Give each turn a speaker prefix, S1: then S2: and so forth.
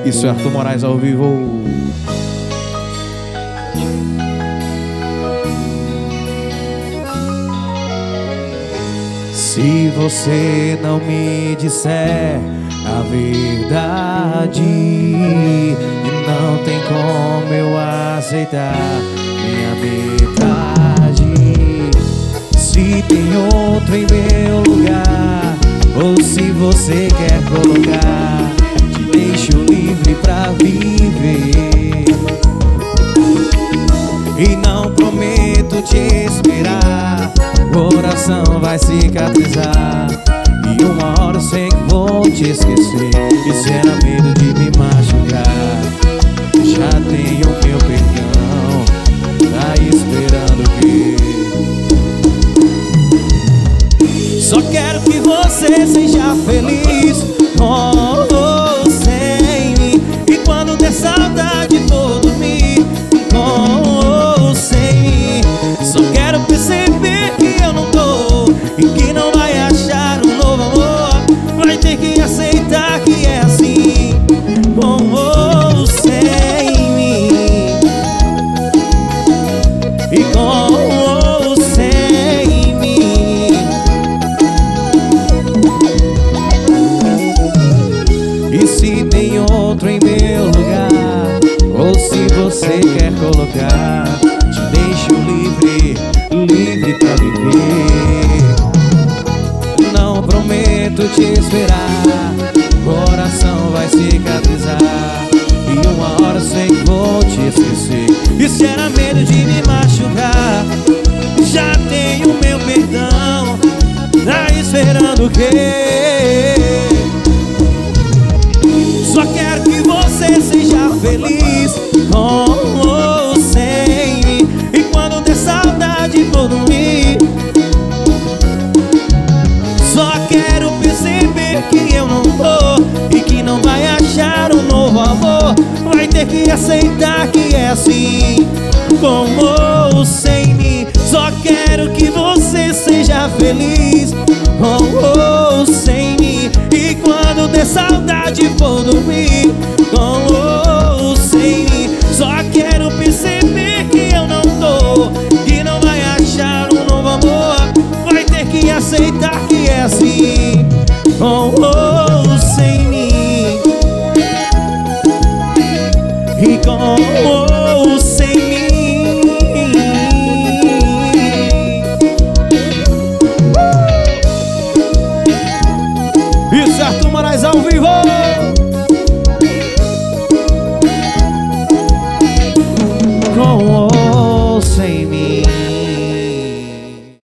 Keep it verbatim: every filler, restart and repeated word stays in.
S1: Isso é Arthur Moraes ao vivo. Se você não me disser a verdade, não tem como eu aceitar minha metade. Se tem outro em meu lugar, ou se você quer colocar, te deixo livre pra viver. E não prometo te esperar, coração vai cicatrizar, e uma hora eu sei que vou te esquecer. Isso era medo de me machucar. Já tenho meu perdão, tá esperando o quê? Só quero que você seja feliz com ou sem mim. E quando der saudade for dormir com ou sem mim. Só quero perceber que eu não tô e que não vai achar um novo amor. Vai ter que aceitar que é assim, com ou sem mim. E com ou sem mim. E se tem outro em meu lugar, ou se você quer colocar, te deixo livre, livre pra viver. Não prometo te esperar, coração vai cicatrizar, e uma hora sei que vou te esquecer. E se era medo de me machucar, já tenho meu perdão, tá esperando o quê? Só quero que você seja feliz com ou sem mim. E quando der saudade for dormir, só quero perceber que eu não tô e que não vai achar um novo amor. Vai ter que aceitar que é assim, com ou sem mim. Só quero que você seja feliz com ou sem mim. E quando der saudade for dormir, com ou sem mim. Só quero perceber que eu não tô, que não vai achar um novo amor. Vai ter que aceitar que é assim, com ou sem mim. E com ou sem mim. Isso é Arthur Moraes ao vivo.